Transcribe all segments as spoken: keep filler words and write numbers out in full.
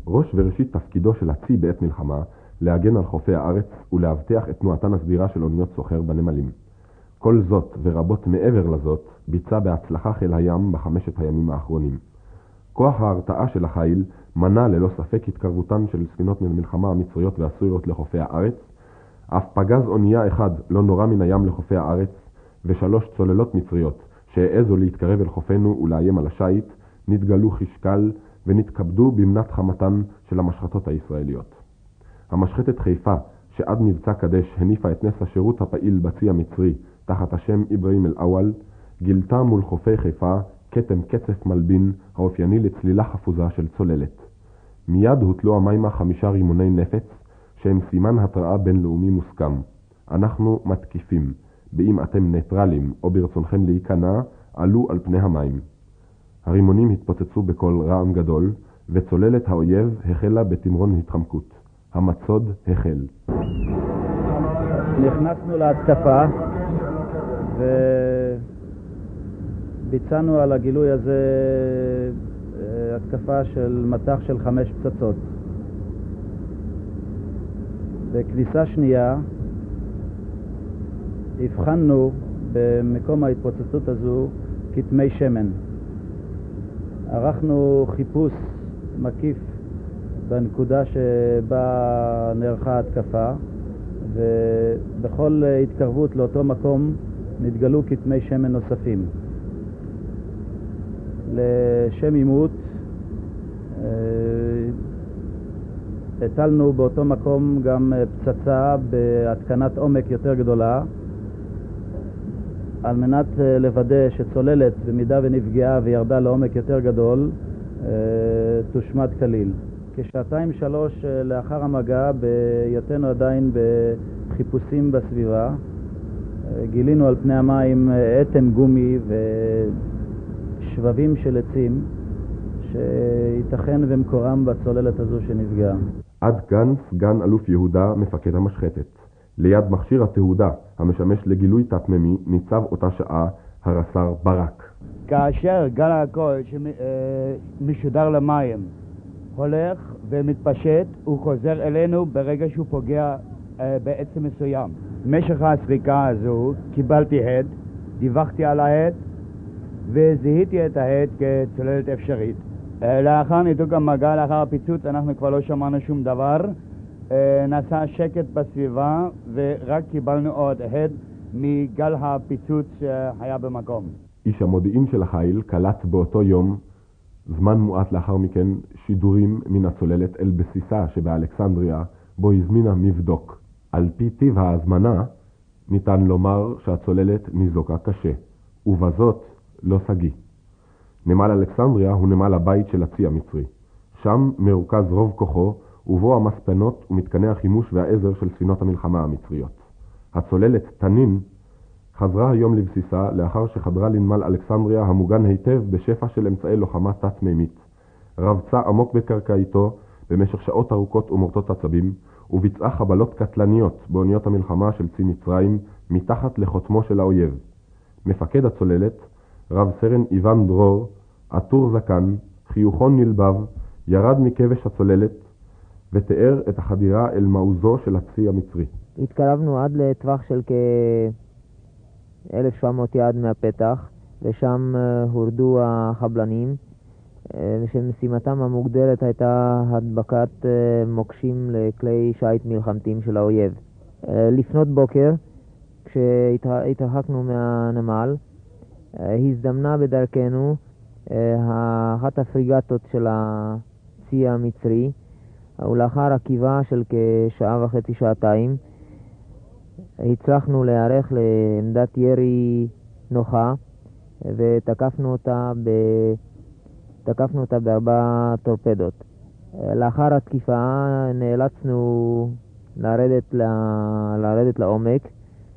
ראש וראשית תפקידו של הצי בעת מלחמה להגן על חופי הארץ ולהבטיח את תנועתן הסדירה של אוניות סוחר בנמלים. כל זאת ורבות מעבר לזאת ביצע בהצלחה חיל הים בחמשת הימים האחרונים. כוח ההרתעה של החיל מנע ללא ספק התקרבותן של ספינות מלחמה המצריות והסוריות לחופי הארץ, אף פגז אונייה אחד לא נורא מן הים לחופי הארץ, ושלוש צוללות מצריות שהעזו להתקרב אל חופינו ולאיים על השייט נתגלו חשקל ונתכבדו במנת חמתן של המשחטות הישראליות. המשחטת חיפה, שעד מבצע קדש הניפה את נס השירות הפעיל בצי המצרי תחת השם איברהים אל-אוול, גילתה מול חופי חיפה כתם קצף מלבין האופייני לצלילה חפוזה של צוללת. מיד הוטלו המימה חמישה רימוני נפץ שהם סימן התראה בינלאומי מוסכם. אנחנו מתקיפים, באם אתם ניטרלים או ברצונכם להיכנע, עלו על פני המים. הרימונים התפוצצו בקול רעם גדול, וצוללת האויב החלה בתמרון התחמקות. המצוד החל. נכנסנו להתקפה וביצענו על הגילוי הזה התקפה של מטח של חמש פצצות. בכניסה שנייה הבחנו במקום ההתפוצצות הזו כתמי שמן. ערכנו חיפוש מקיף בנקודה שבה נערכה ההתקפה, ובכל התקרבות לאותו מקום נתגלו כתמי שמן נוספים. לשם אימות הטלנו באותו מקום גם פצצה בהתקנת עומק יותר גדולה, על מנת לוודא שצוללת במידה ונפגעה וירדה לעומק יותר גדול תושמד כליל. כשעתיים שלוש לאחר המגע, בהיותנו עדיין בחיפושים בסביבה, גילינו על פני המים אטם גומי ושבבים של עצים שייתכן ומקורם בצוללת הזו שנפגעה. עד כאן סגן אלוף יהודה, מפקד המשחטת. ליד מכשיר התהודה המשמש לגילוי תת-ממי ניצב אותה שעה הרס"ר ברק. כאשר גל הקול שמשודר למים הולך ומתפשט, הוא חוזר אלינו ברגע שהוא פוגע בעצם מסוים. במשך הסריקה הזו קיבלתי הד, דיווחתי על ההד וזיהיתי את ההד כצוללת אפשרית. לאחר ניתוק המגע, לאחר הפיצוץ, אנחנו כבר לא שמענו שום דבר. נעשה שקט בסביבה ורק קיבלנו עוד הד מגל הפיצוץ שהיה במקום. איש המודיעין של החיל קלט באותו יום, זמן מועט לאחר מכן, שידורים מן הצוללת אל בסיסה שבאלכסנדריה, בו הזמינה מבדוק. על פי טיב ההזמנה ניתן לומר שהצוללת ניזוקה קשה, ובזאת לא סגי. נמל אלכסנדריה הוא נמל הבית של הצי המצרי. שם מרוכז רוב כוחו, ובו המספנות ומתקני החימוש והעזר של ספינות המלחמה המצריות. הצוללת תנין חזרה היום לבסיסה לאחר שחדרה לנמל אלכסנדריה המוגן היטב בשפע של אמצעי לוחמה תת-מימית. רבצה עמוק בקרקעיתו במשך שעות ארוכות ומורטות עצבים, וביצעה חבלות קטלניות באוניות המלחמה של צי מצרים מתחת לחותמו של האויב. מפקד הצוללת, רב סרן איוון דרור, עטור זקן, חיוכון נלבב, ירד מכבש הצוללת ותיאר את החדירה אל מעוזו של הצי המצרי. התקרבנו עד לטווח של כ-אלף שבע מאות יעד מהפתח, ושם הורדו החבלנים, ושמשימתם המוגדרת הייתה הדבקת מוקשים לכלי שייט מלחמתיים של האויב. לפנות בוקר, כשהתרחקנו מהנמל, הזדמנה בדרכנו אחת הפריגטות של הצי המצרי, ולאחר עקיבה של כשעה וחצי שעתיים הצלחנו להיערך לעמדת ירי נוחה ותקפנו אותה ב... תקפנו אותה בארבע טורפדות. לאחר התקיפה נאלצנו לרדת, ל... לרדת לעומק,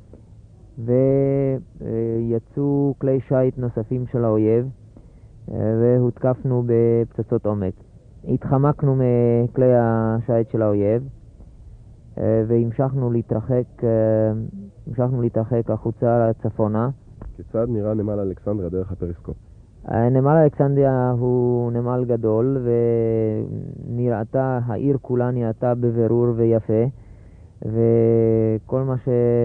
ויצאו כלי שייט נוספים של האויב והותקפנו בפצצות עומק. התחמקנו מכלי השייט של האויב והמשכנו להתרחק, המשכנו להתרחק החוצה לצפונה. כיצד נראה נמל אלכסנדריה דרך הפריסקופ? נמל אלכסנדריה הוא נמל גדול, ונראתה, העיר כולה נראתה בבירור ויפה, וכל מה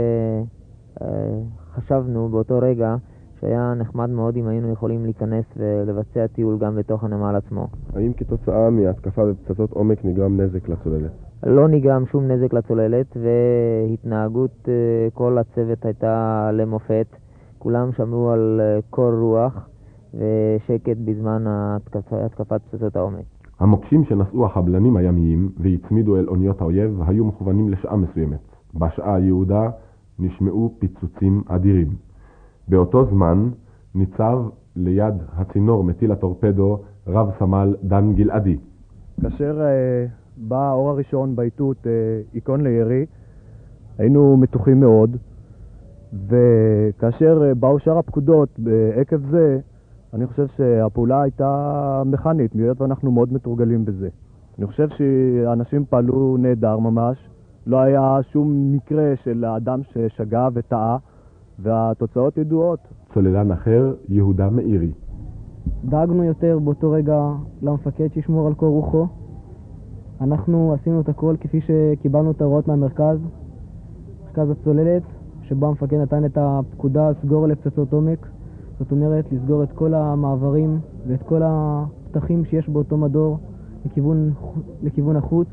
שחשבנו באותו רגע שהיה נחמד מאוד אם היינו יכולים להיכנס ולבצע טיול גם בתוך הנמל עצמו. האם כתוצאה מהתקפה בפצצות עומק נגרם נזק לצוללת? לא נגרם שום נזק לצוללת, והתנהגות כל הצוות הייתה למופת. כולם שמרו על קור רוח ושקט בזמן התקפת פצצות העומק. המוקשים שנשאו החבלנים הימיים והצמידו אל אוניות האויב היו מכוונים לשעה מסוימת. בשעה היהודה נשמעו פיצוצים אדירים. באותו זמן ניצב ליד הצינור מטיל הטורפדו רב סמל דן גלעדי. כאשר uh, בא האור הראשון בעיתות uh, איקון לירי, היינו מתוחים מאוד, וכאשר uh, באו שאר הפקודות בעקב זה, אני חושב שהפעולה הייתה מכנית, מיוחד ואנחנו מאוד מתורגלים בזה. אני חושב שאנשים פעלו נהדר ממש, לא היה שום מקרה של האדם ששגה וטעה, והתוצאות ידועות. צוללן אחר, יהודה מאירי. דאגנו יותר באותו רגע למפקד שישמור על קור רוחו. אנחנו עשינו את הכל כפי שקיבלנו את ההוראות מהמרכז, מרכז הצוללת, שבו המפקד נתן את הפקודה סגור לפצצות עומק. זאת אומרת, לסגור את כל המעברים ואת כל הפתחים שיש באותו מדור לכיוון, לכיוון החוץ,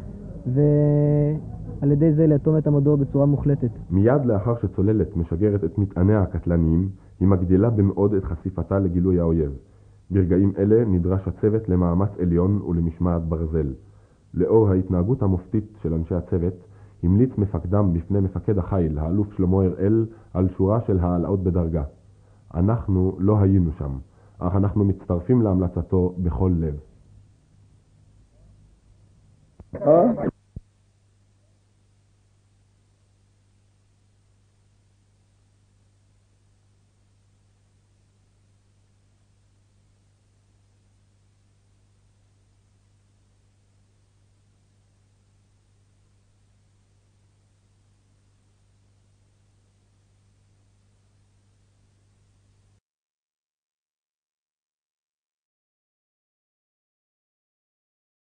ועל ידי זה לאטום את המדור בצורה מוחלטת. מיד לאחר שצוללת משגרת את מטעניה הקטלניים, היא מגדילה במאוד את חשיפתה לגילוי האויב. ברגעים אלה נדרש הצוות למאמץ עליון ולמשמעת ברזל. לאור ההתנהגות המופתית של אנשי הצוות, המליץ מפקדם בפני מפקד החיל, האלוף שלמה הראל, על שורה של העלאות בדרגה. אנחנו לא היינו שם, אך אנחנו מצטרפים להמלצתו בכל לב.